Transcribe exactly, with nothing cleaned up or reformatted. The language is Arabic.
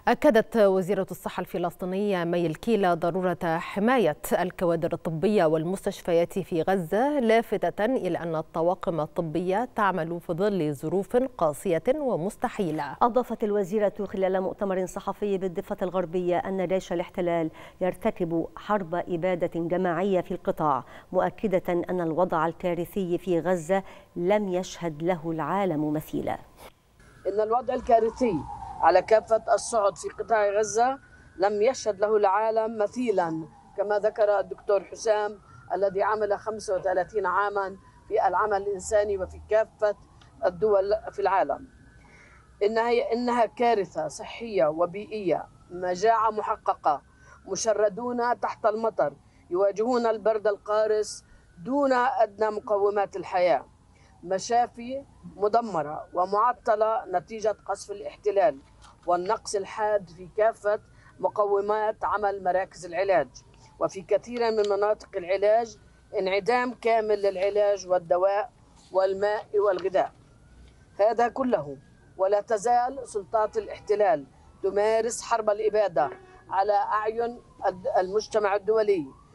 أكدت وزيرة الصحة الفلسطينية مي الكيلة ضرورة حماية الكوادر الطبية والمستشفيات في غزة، لافتة إلى أن الطواقم الطبية تعمل في ظل ظروف قاسية ومستحيلة. أضافت الوزيرة خلال مؤتمر صحفي بالضفة الغربية أن جيش الاحتلال يرتكب حرب إبادة جماعية في القطاع، مؤكدة أن الوضع الكارثي في غزة لم يشهد له العالم مثيلا. إن الوضع الكارثي على كافة الصعد في قطاع غزة لم يشهد له العالم مثيلا، كما ذكر الدكتور حسام الذي عمل خمسة وثلاثين عاما في العمل الإنساني وفي كافة الدول في العالم. إنها إنها كارثة صحية وبيئية، مجاعة محققة، مشردون تحت المطر يواجهون البرد القارس دون أدنى مقومات الحياة، مشافي مدمرة ومعطلة نتيجة قصف الاحتلال والنقص الحاد في كافة مقومات عمل مراكز العلاج، وفي كثير من مناطق العلاج انعدام كامل للعلاج والدواء والماء والغذاء. هذا كله ولا تزال سلطات الاحتلال تمارس حرب الإبادة على أعين المجتمع الدولي